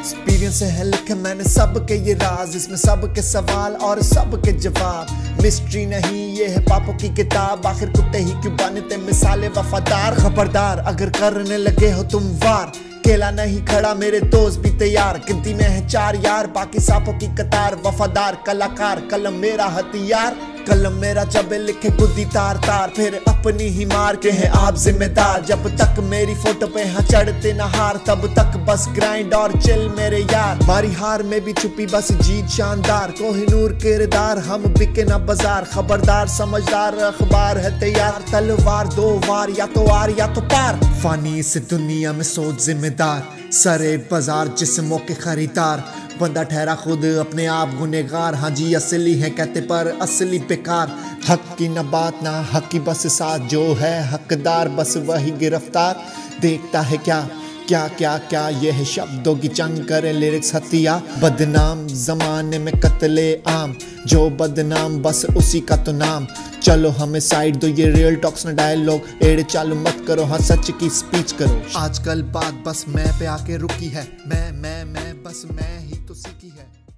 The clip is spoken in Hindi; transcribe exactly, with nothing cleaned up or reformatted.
एक्सपीरियंस है लिखे मैंने सबके ये राज, इसमें सबके सवाल और सबके जवाब। मिस्ट्री नहीं ये है पापों की किताब, आखिर कुत्ते ही क्यों बनते मिसाले वफादार। खबरदार अगर करने लगे हो तुम वार, अकेला नहीं खड़ा मेरे दोस्त भी तैयार। गिनती में है चार यार, बाकी सांपों की कतार। वफादार कलाकार कलम मेरा हथियार, कलम मेरा जब लिखे गुद्दी तार तार। फिर अपनी ही मार के हैं आप जिम्मेदार। जब तक मेरी फोटो पे हाँ चढ़ते न हार, तब तक बस ग्राइंड और चिल मेरे यार। मारी हार में भी छुपी बस जीत शानदार, कोहिनूर किरदार हम बिके ना बाजार। खबरदार समझदार अखबार है तैयार, तलवार दो वार या तो आर या तो पार। फानी इस दुनिया में सोच जिम्मेदार, सरे बाजार जिस्मों के खरीदार। बंदा ठहरा खुद अपने आप गुनेगार, हाँ जी असली है कहते पर असली बेकार। हक की न बात ना हक की बस साथ, जो है हकदार बस वही गिरफ्तार। देखता है क्या क्या क्या क्या ये है शब्दों की जंग करे लिरिक्स हथिया। बदनाम जमाने में कत्ले आम, जो बदनाम बस उसी का तो नाम। चलो हमें साइड दो ये रियल टॉक्स ना डायलॉग, एड़े चालू मत करो हाँ सच की स्पीच करो। आजकल बात बस मैं पे आके रुकी है, मैं मैं मैं बस मैं ही तो सीखी है।